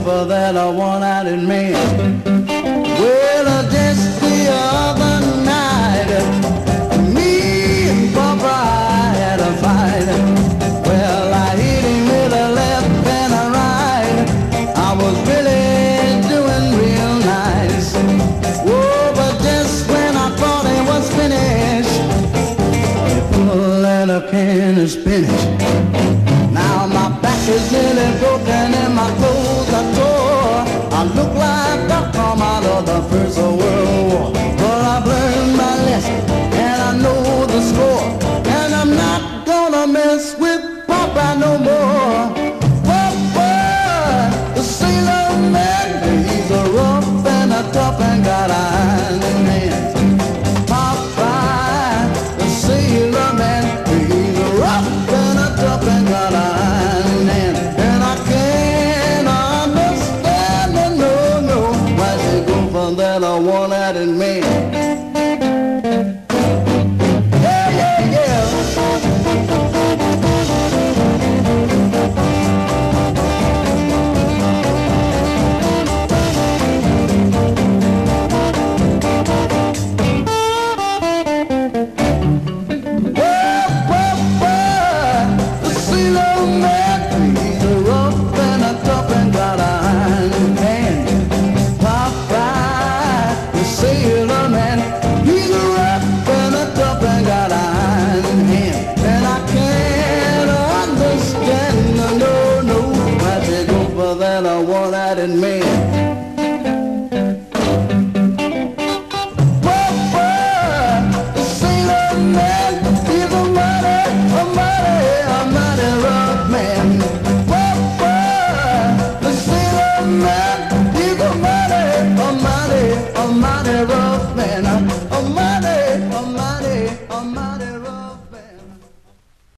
for that one-eyed man. Well, just the other night, me and Papa had a fight. Well, I hit him with a left and a right. I was really doing real nice. Oh, but just when I thought it was finished, he pulled out a can of spinach. Now my back is nearly broken and my clothes are tore. I look like I've come out of the First World War. But I've learned my lesson and I know the score, and I'm not gonna mess with Papa no more. Papa, the sailor man, he's a rough and a tough and got iron in hands. Papa, the sailor man, he's a rough and a tough and got iron in hands. And I can't understand the no, why they go for that one-eyed man. One-eyed man.